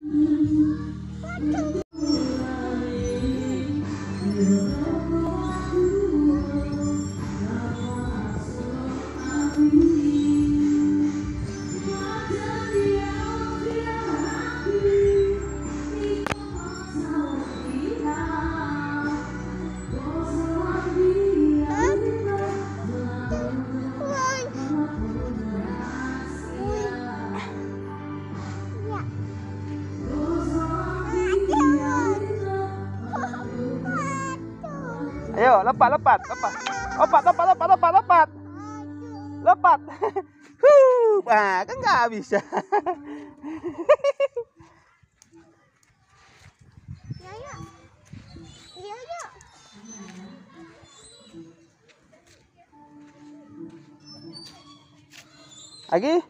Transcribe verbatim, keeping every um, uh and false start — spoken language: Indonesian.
Ayo, lepat, lepat, lepat. Lepat, lepat, lepat, lepat, lepat. Lepat. Huh, ah, kan nggak bisa. Iya, iya. Iya, iya. Lagi?